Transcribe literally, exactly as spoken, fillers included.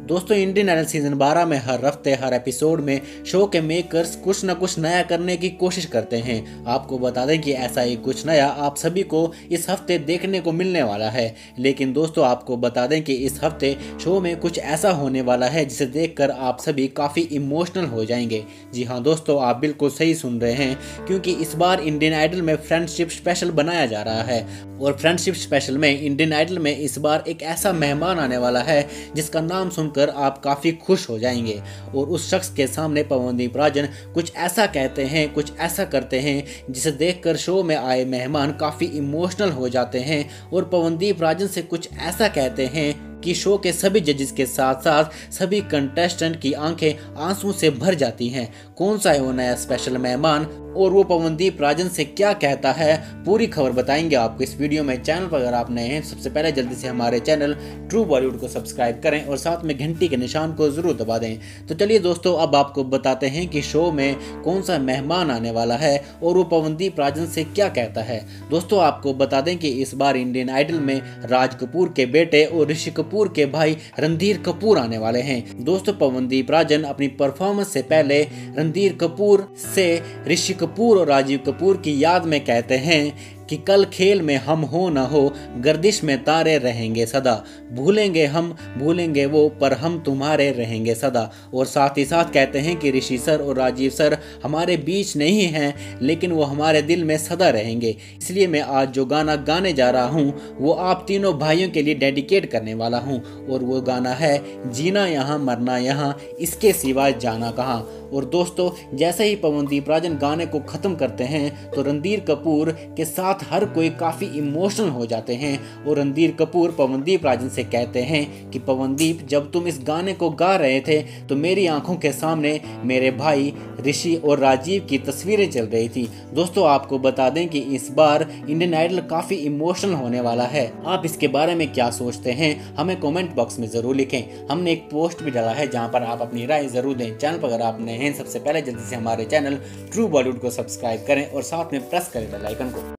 दोस्तों Indian idol season बारह में हर हफ्ते हर एपिसोड में शो के मेकर्स कुछ न कुछ नया करने की कोशिश करते हैं। आपको बता दें कि ऐसा ही कुछ नया आप सभी को इस हफ्ते देखने को मिलने वाला है। लेकिन दोस्तों आपको बता दें कि इस हफ्ते शो में कुछ ऐसा होने वाला है जिसे देखकर आप सभी काफ़ी इमोशनल हो जाएंगे। जी हाँ दोस्तों, आप बिल्कुल सही सुन रहे हैं, क्योंकि इस बार इंडियन आइडल में फ्रेंडशिप स्पेशल बनाया जा रहा है। और फ्रेंडशिप स्पेशल में इंडियन आइडल में इस बार एक ऐसा मेहमान आने वाला है जिसका नाम सुनकर आप काफ़ी खुश हो जाएंगे। और उस शख्स के सामने पवनदीप राजन कुछ ऐसा कहते हैं, कुछ ऐसा करते हैं जिसे देखकर शो में आए मेहमान काफ़ी इमोशनल हो जाते हैं और पवनदीप राजन से कुछ ऐसा कहते हैं कि शो के सभी जजेस के साथ साथ सभी कंटेस्टेंट की आंखें आंसू से भर जाती हैं। कौन सा है वो नया स्पेशल मेहमान और वो पवनदीप राजन से क्या कहता है, पूरी खबर बताएंगे आपको इस वीडियो में। चैनल पर अगर आप नए हैं सबसे पहले जल्दी से हमारे चैनल ट्रू बॉलीवुड को सब्सक्राइब करें और साथ में घंटी के निशान को जरूर दबा दें। तो चलिए दोस्तों, अब आपको बताते हैं कि शो में कौन सा मेहमान आने वाला है और वो पवनदीप राजन से क्या कहता है। दोस्तों आपको बता दें कि इस बार इंडियन आइडल में राज कपूर के बेटे और ऋषि कपूर के भाई रणधीर कपूर आने वाले हैं। दोस्तों पवनदीप राजन अपनी परफॉर्मेंस से पहले रणधीर कपूर से ऋषि कपूर और राजीव कपूर की याद में कहते हैं कि कल खेल में हम हो ना हो, गर्दिश में तारे रहेंगे सदा, भूलेंगे हम भूलेंगे वो, पर हम तुम्हारे रहेंगे सदा। और साथ ही साथ कहते हैं कि ऋषि सर और राजीव सर हमारे बीच नहीं हैं, लेकिन वो हमारे दिल में सदा रहेंगे। इसलिए मैं आज जो गाना गाने जा रहा हूँ वो आप तीनों भाइयों के लिए डेडिकेट करने वाला हूँ। और वो गाना है जीना यहाँ मरना यहाँ, इसके सिवा जाना कहाँ। और दोस्तों जैसे ही पवनदीप राजन गाने को ख़त्म करते हैं तो रणधीर कपूर के साथ हर कोई काफ़ी इमोशनल हो जाते हैं। और रणधीर कपूर पवनदीप राजन से कहते हैं कि पवनदीप, जब तुम इस गाने को गा रहे थे तो मेरी आंखों के सामने मेरे भाई ऋषि और राजीव की तस्वीरें चल रही थी। दोस्तों आपको बता दें कि इस बार इंडियन आइडल काफ़ी इमोशनल होने वाला है। आप इसके बारे में क्या सोचते हैं हमें कमेंट बॉक्स में ज़रूर लिखें। हमने एक पोस्ट भी डाला है जहां पर आप अपनी राय ज़रूर दें। चैनल पर अगर आप नए हैं सबसे पहले जल्दी से हमारे चैनल ट्रू बॉलीवुड को सब्सक्राइब करें और साथ में प्रेस करें बेल आइकन को।